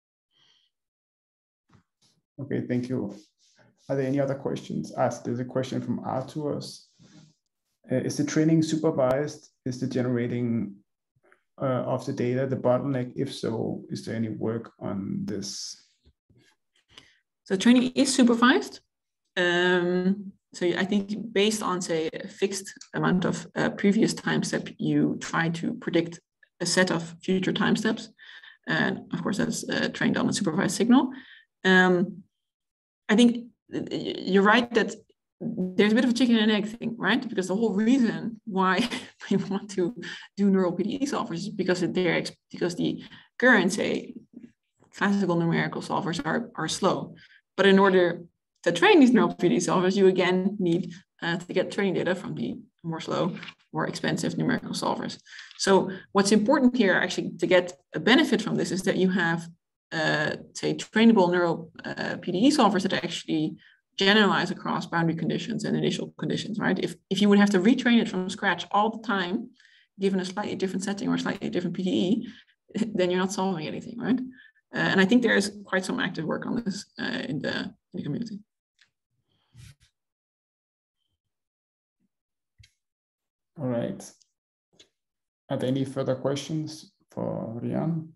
Okay, thank you. Are there any other questions? Ah, there's a question from Arthur's. Uh, is the training supervised? Is the generating uh, of the data the bottleneck? If so, is there any work on this? So training is supervised. Um, so I think based on, say, a fixed amount of uh, previous time step, you try to predict a set of future time steps. And of course, that's uh, trained on a supervised signal. Um, I think you're right that there's a bit of a chicken and egg thing, right? Because the whole reason why we want to do neural P D E solvers is because they're because the current, say, classical numerical solvers are, are slow. But in order to train these neural P D E solvers, you again need uh, to get training data from the more slow, more expensive numerical solvers. So what's important here actually to get a benefit from this is that you have, uh, say, trainable neural uh, P D E solvers that actually generalize across boundary conditions and initial conditions, right? If, if you would have to retrain it from scratch all the time, given a slightly different setting or a slightly different P D E, then you're not solving anything, right? Uh, and I think there is quite some active work on this uh, in, the, in the community. All right. Are there any further questions for Rianne?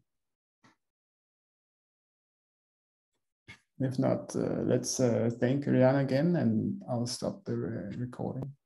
If not, uh, let's uh, thank Rianne again, and I'll stop the uh, recording.